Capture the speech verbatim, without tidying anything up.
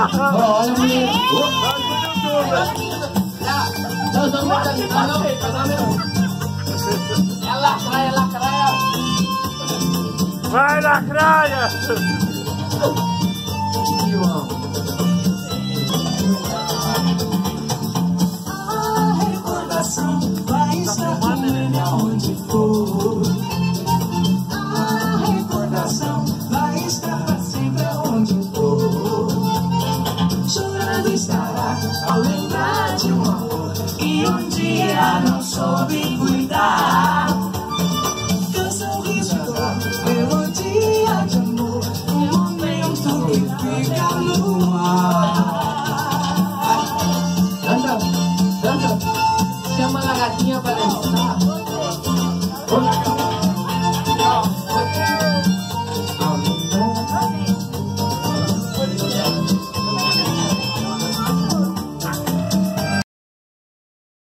Olha, mulher. Não, não, não, é lacraia, é lacraia. Vai, lacraia! A recordação vai estar com ele aonde for. A recordação vai estar pra sempre aonde for. Chorando estará ao lembrar de um amor que um dia não soube.